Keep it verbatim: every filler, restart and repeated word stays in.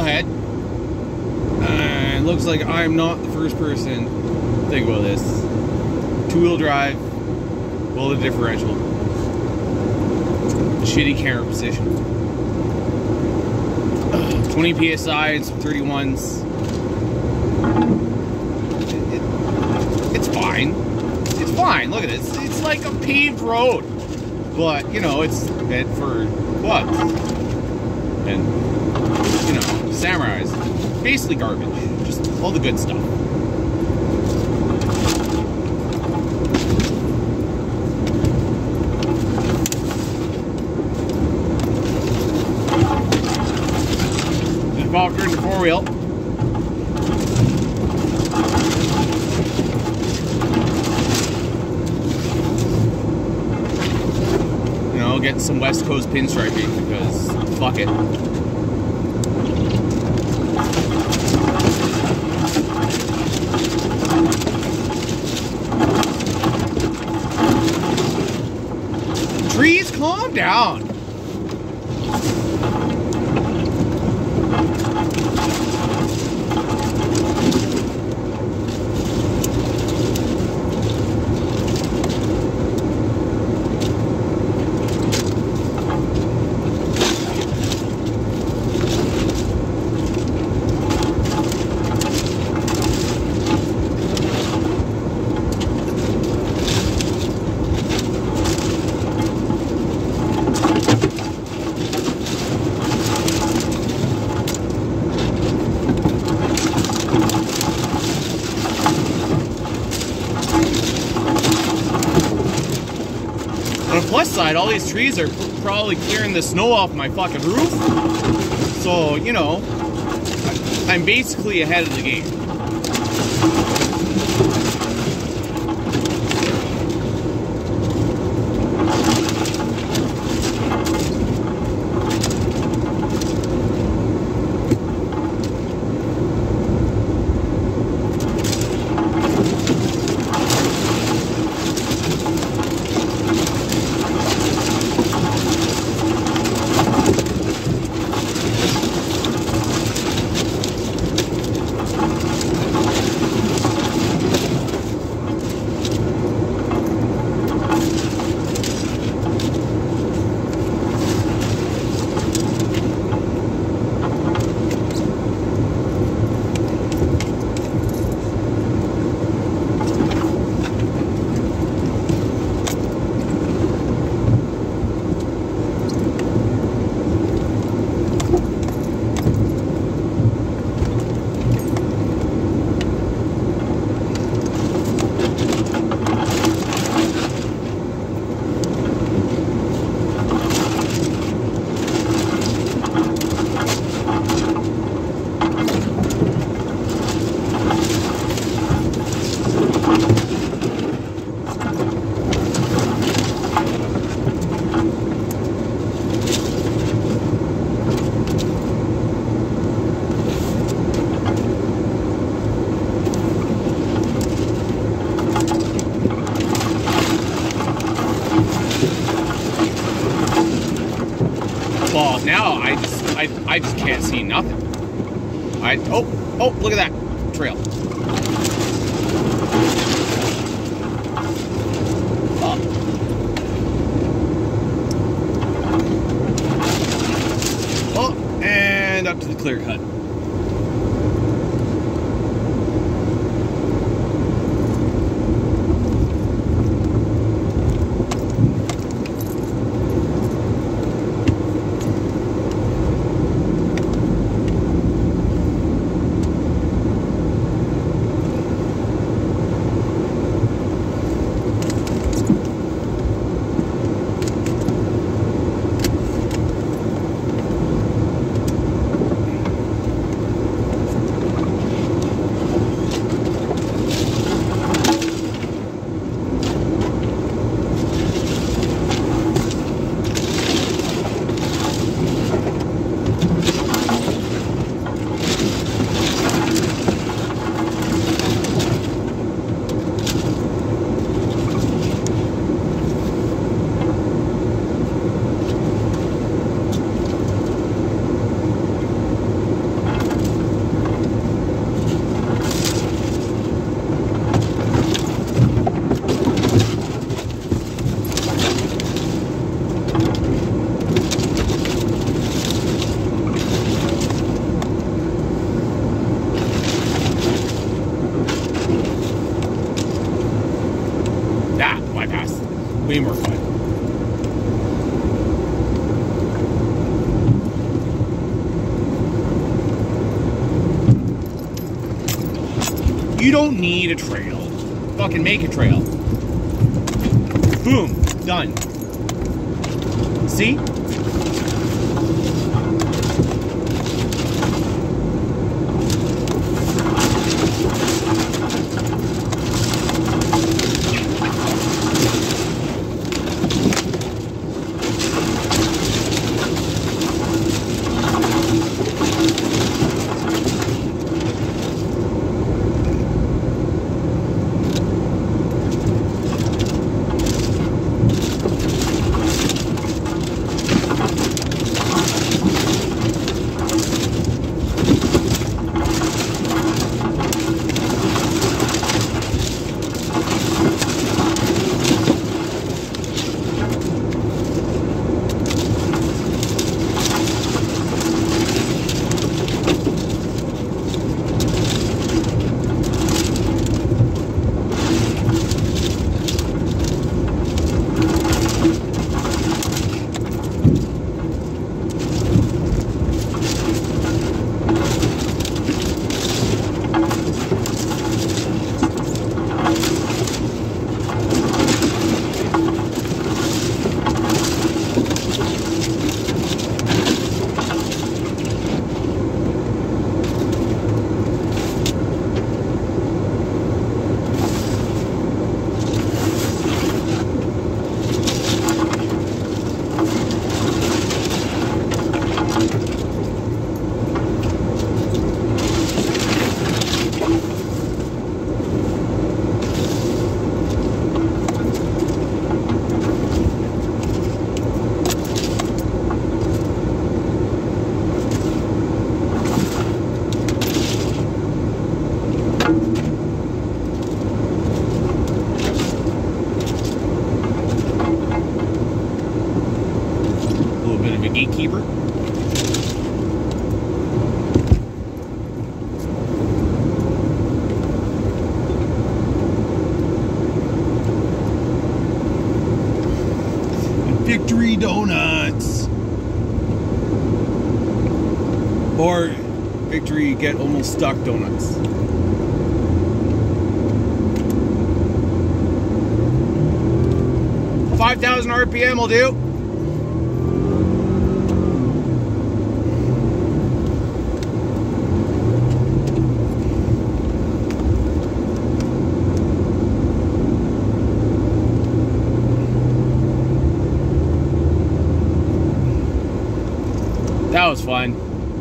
trailhead. And looks like I'm not the first person to think about this. Two-wheel drive, well, the differential, shitty camera position. Ugh, twenty P S I and some thirty-ones. It, it, it's fine. It's fine. Look at it. It's, it's like a paved road, but you know it's meant for quads and you know samurais. Basically garbage. Just all the good stuff. Just popped her in the four wheel. You know, getting some West Coast pinstriping because fuck it. Trees, calm down. Plus side, all these trees are probably clearing the snow off my fucking roof. So, you know, I'm basically ahead of the game. Well, now I just I, I just can't see nothing. I oh oh look at that trail. Oh. Oh, and up to the clear cut. You don't need a trail. Fucking make a trail. Boom. Done. See? Gatekeeper. Victory donuts. Or Victory get almost stuck donuts. five thousand R P M will do. That was fun.